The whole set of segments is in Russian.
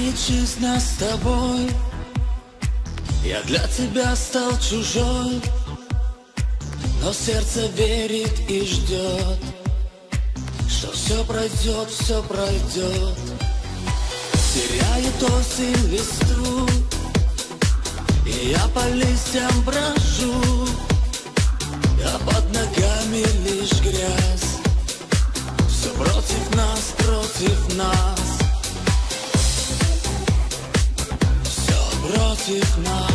нечестно с тобой. Я для тебя стал чужой, но сердце верит и ждет, что все пройдет, все пройдет. Теряет осень листву, и я по листьям брожу, а под ногами лишь грязь. Все против нас, против нас. Все против нас.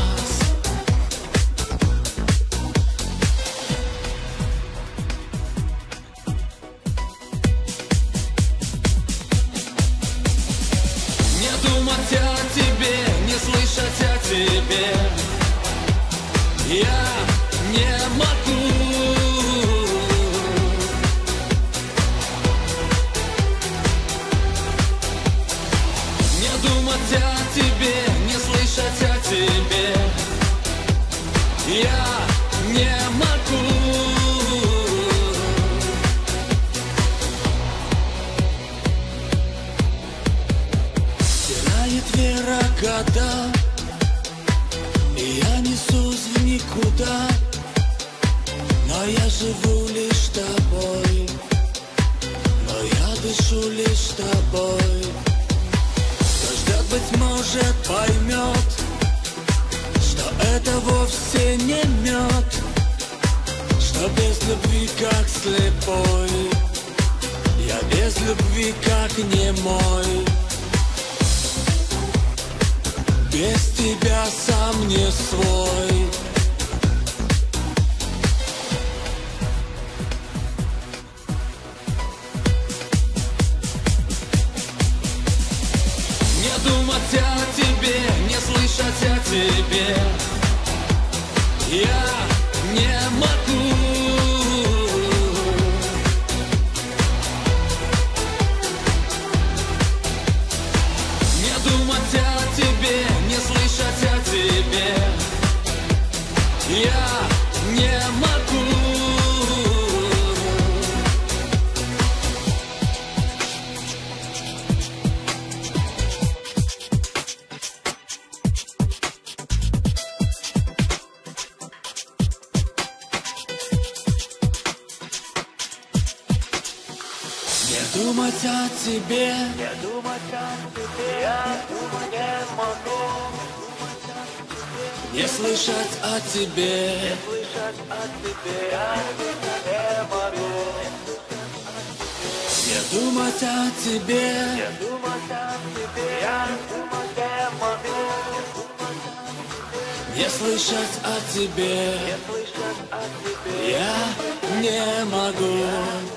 Не думать о тебе, не слышать о тебе я не могу. Не думать о тебе, не слышать о тебе я не могу. Стирает вера года, и я несусь в никуда, но я живу лишь тобой, но я дышу лишь тобой. Кто ждет, быть может, поймет, что это вовсе не мед, что без любви как слепой, я без любви как немой. Без тебя сам не свой. Не думать о тебе, не слышать о тебе я не могу. Не думать о тебе, не слышать о тебе я не могу. Не думать о тебе, Не думать о тебе, я не могу. не слышать о тебе Слышать о тебе я не могу. не думать о тебе, Не думать о тебе, я не могу. не слышать о тебе Слышать о тебе я не могу.